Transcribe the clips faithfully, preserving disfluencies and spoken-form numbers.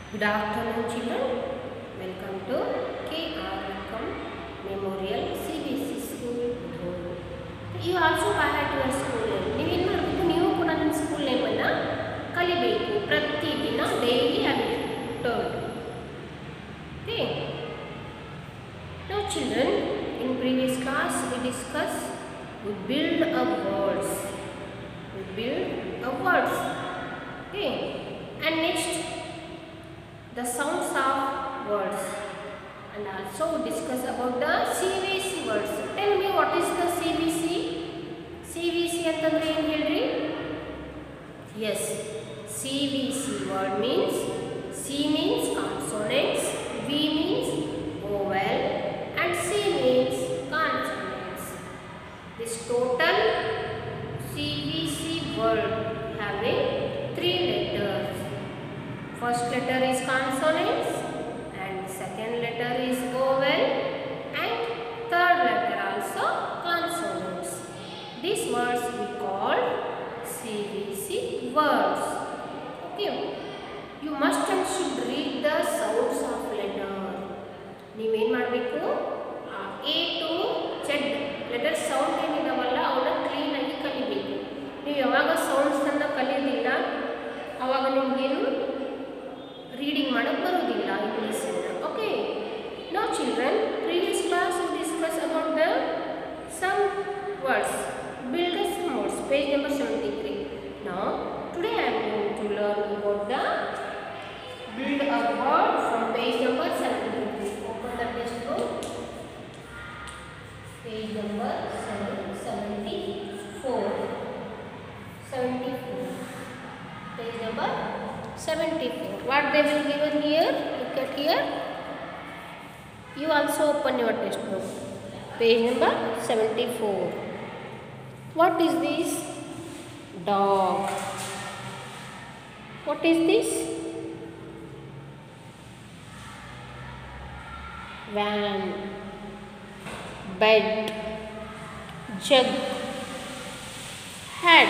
Good afternoon, children. Welcome to K R Welcome Memorial C B S E School. You also had your school name. ನೀವೇನು ಮಾಡಬೇಕು? ನೀವು ಕೂಡ ನಿಮ್ಮ school ನೇಮನ್ನು ಕಲಿಬೇಕು ಪ್ರತಿದಿನ daily habit. Okay. Now, children, in previous class we discussed we build a words. We build a words. Okay. And next, the sounds of words, and also discuss about the C V C words. Tell me, what is the C V C? C V C ಅಂತಂದ್ರೆ ಏನು ಹೇಳ್ರಿ? Yes, C V C word means C means consonants, V means vowel, and C means consonants. This total C V C word having three letters. First letter is consonants, and second letter is vowel, and third letter also consonants. These words we call C V C words. Okay. You must and should read the sounds of letter. ನೀವೇನು ಮಾಡಬೇಕು? A to Z letter sound ಏನಿದಾವಲ್ಲ ಅವನ್ನ ಕ್ಲೀನಾಗಿ ಕಲಿಬೇಕು. ನೀವು ಯಾವಾಗ ಸೌಂಡ್ಸನ್ನು ಕಲಿಯೋದಿಲ್ಲ ಆವಾಗ ನಿಮಗೇನು reading ಮಾಡೋಕ್ಕೆ ಬರೋದಿಲ್ಲ ಇಂಗ್ಲೀಷನ್ನು. Okay. Now children, previous class we discuss about the some words. Build a some words. Page number seventy-three. Now today I am going to learn about the build a word from page number seventy-three. Open the textbook. Page number seventy-four. seventy-four. Page number seventy-four. What they will given here? Look at here. You also open your textbook. Page number seventy-four. What is this? Dog. What is this? Van. Bed. Jug. Hat.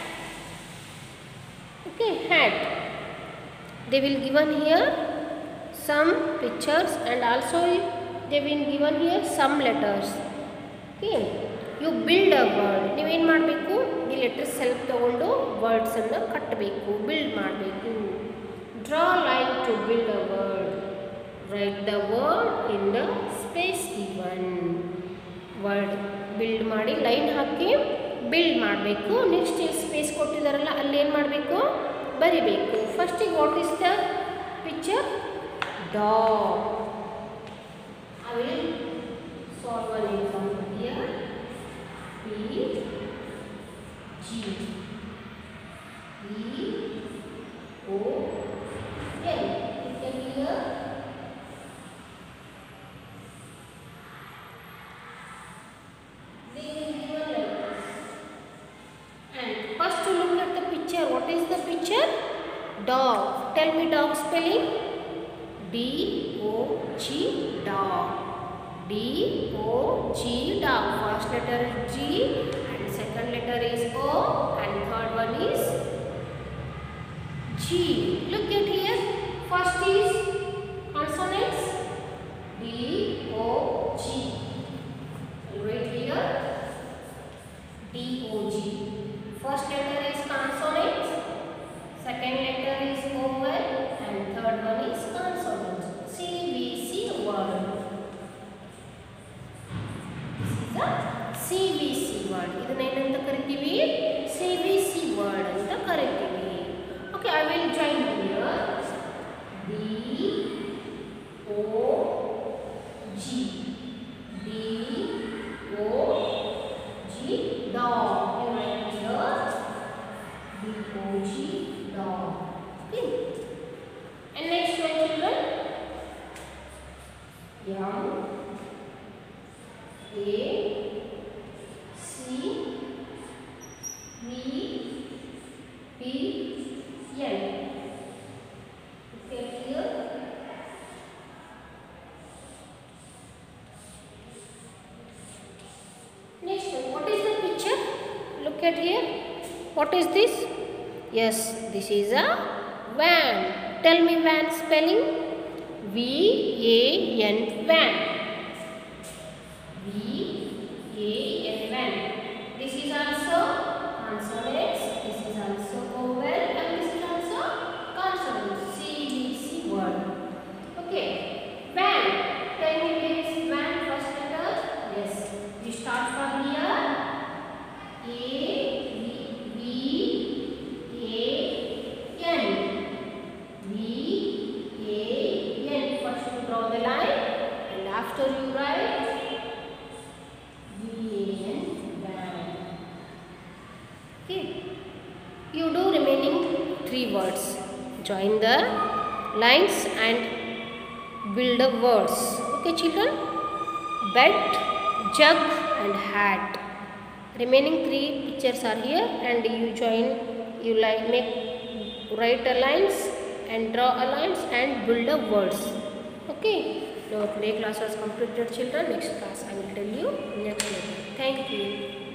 Okay, hat. They will given here some pictures, and also they will given here some letters. Okay. You build a word. ನೀವೇನು ಮಾಡಬೇಕು? ಈ letters help ತಗೊಂಡು ವರ್ಡ್ಸನ್ನು ಕಟ್ಟಬೇಕು, build ಮಾಡಬೇಕು. Draw line to build a word. Write the word in the space given. Word build ಮಾಡಿ line ಹಾಕಿ build ಮಾಡಬೇಕು. Next space ಕೊಟ್ಟಿದ್ದಾರಲ್ಲ ಅಲ್ಲಿ ಏನು ಮಾಡಬೇಕು? ಬರಿಬೇಕು. ಫಸ್ಟಿಗೆ what is the picture? Dog. I will solve one example here. P G E O L. Look at here. They will give a letters. And first to look at the picture. What is the picture? Dog. Tell me dog spelling. D O G, dog. D O G, dog. First letter is G, and second letter is O, and third one is G. Look at here. First is consonants. D O G. Right here. D O G. First letter is consonants. Second letter is vowel, and third one is consonant. C V C word. This is a C V C word. ಇದನ್ನ ಏನಂತ ಕರಿತೀವಿ? C V C word ಅಂತ ಕರಿತೀವಿ. Okay, I will join here. D O G. D O G, dog. You write here. D O G, dog. Okay. And next one, children. M A C V P N. Okay, here. Next one. What is the picture? Look at here. What is this? Yes, this is a van. Tell me van spelling. V A N van. V A N van. This is also consonants. This is also vowel and this is also consonant. C B C word. Okay. Van. Tell me where is van first letter? Yes. We start from here. A V A N. V A N. First you draw the line and after you write V A N van. Okay. You do remaining three words. Join the lines and build up words. Okay, children. Bed, jug, and hat. Remaining three pictures are here, and you join. You like make write a lines and draw a lines and build up words. Okay. Now today class was completed, children. Next class I will tell you next lesson. Thank you.